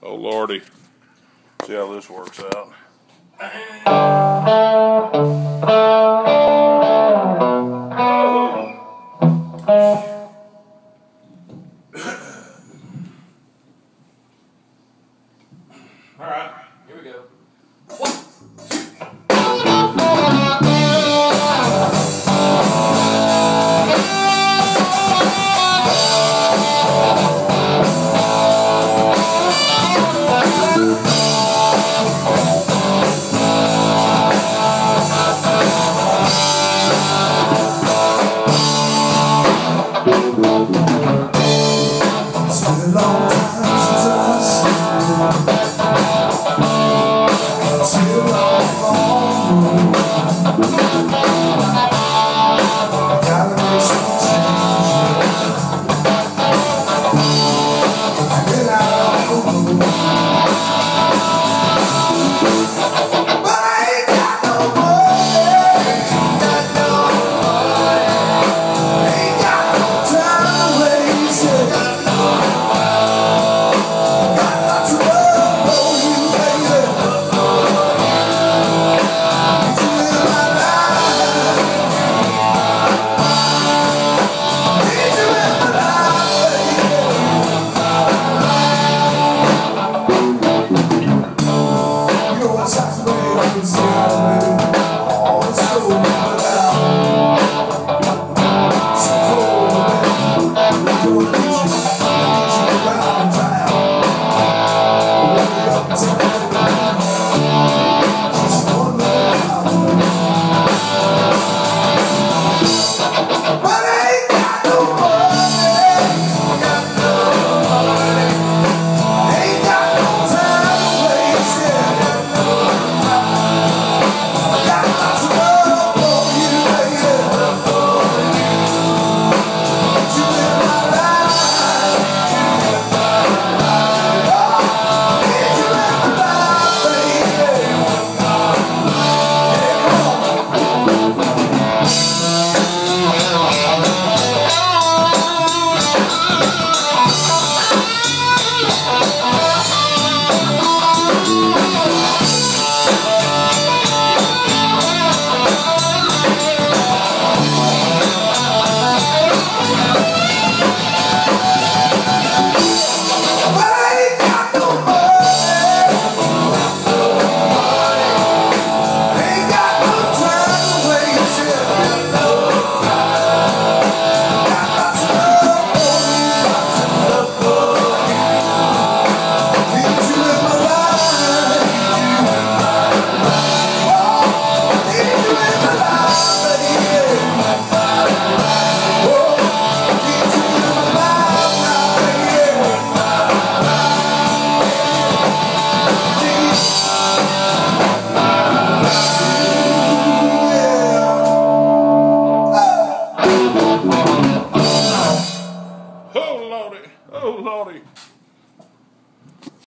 Oh lordy. See how this works out. Alright, here we go. It's been a long time since I've seen you. Still on gotta make some changes. Get out on the road. But I ain't got no money. Ain't got no money. Ain't got no time to waste. Got lots of love for you, baby. Need you in my life. Need you in my life, baby. You know what's happening?